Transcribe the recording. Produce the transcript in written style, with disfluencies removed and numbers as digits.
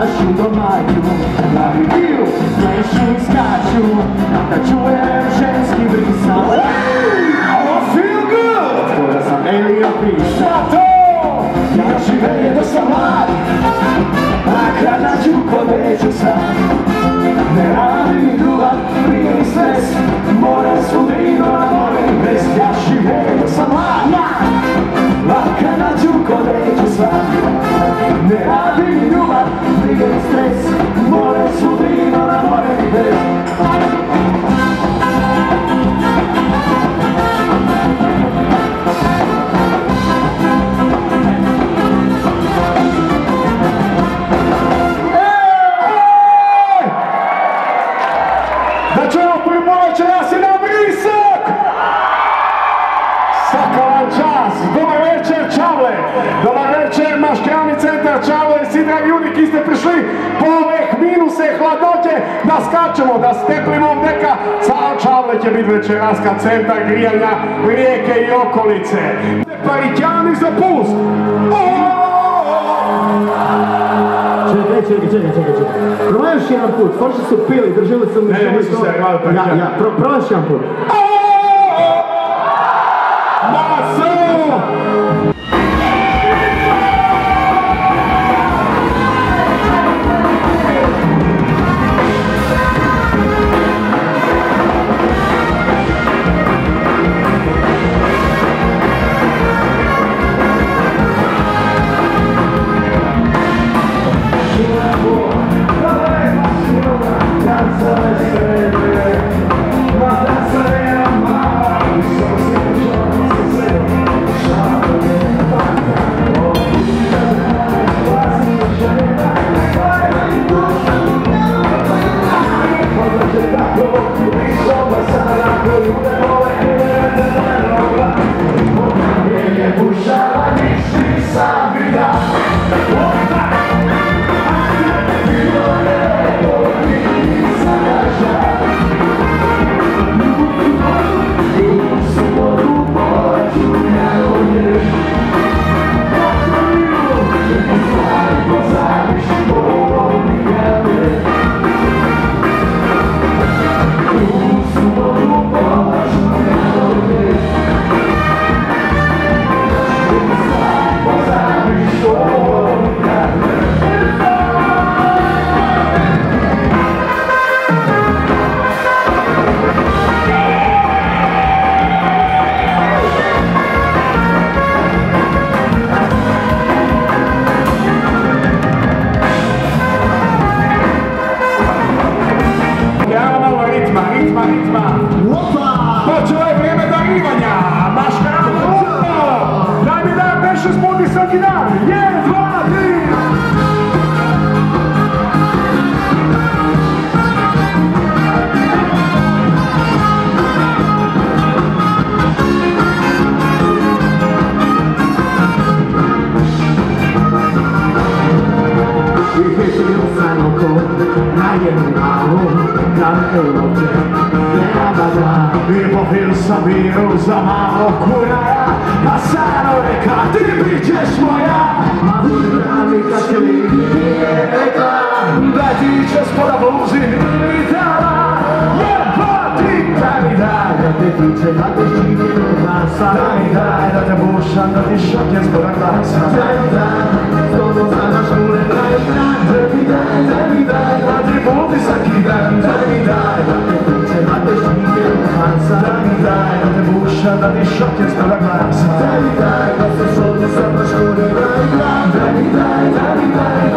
našu domaću. Glavi biju, plešu i skaču, kada čujem ženski brisan. I feel good! Skoro sam Elio pisan. Šta to? Ja žive da sam mlad, a kada ću podeću sam. Ne radi mi duvan, prije mi stres, moram sudrino na more bez. Ja žive da sam mlad, a kada ću podeću sam. Ne radi mi duvan, prije mi stres, moram sudrino na more bez. Da čujemo primorat će nas i na Brisak! Svaka vam čast! Dobar večer Čavle! Dobar večer Maškrani centar Čavle i svi dragi ljudi ki ste prišli po ovih minuse hladnoće da skačemo, da steplimo neka. Cao Čavle će biti večeraska centar grijanja Rijeke i okolice. Paritjani za pust! Čekaj. Probaj još jedan put, forši su pili, držali su mi što... Ne, nisu se gledali Paritjani. Probaj još jedan put. Maso! Počelo je vrijeme darivanja! Maškrani! Daj mi da nešto spudi svaki dan! 1, 2, 3! I hypio san oko, na jednu malu, kratko noće, nebada. I popil sam vinu za malo kuraja, pa Saro reka, ti bićeš moja! Ma udra mi kad li nije rekla, da ti će spoda bluzi mi dala. Daj mi daj, da te tiče, da te štiti do glasa. daj mi daj, da te bušam, da ti šoknem spoda glasa. Daj mi daj, znovu zadaš mure kraj stran. Daj mi daj, da ti budi svaki dan. Daj mi daj, Da te tiče, da te štiti do glasa. daj mi daj, da te bušam, da ti šoknem spoda glasa. Daj mi daj, da se znovu zadaš mure kraj stran. Daj mi daj,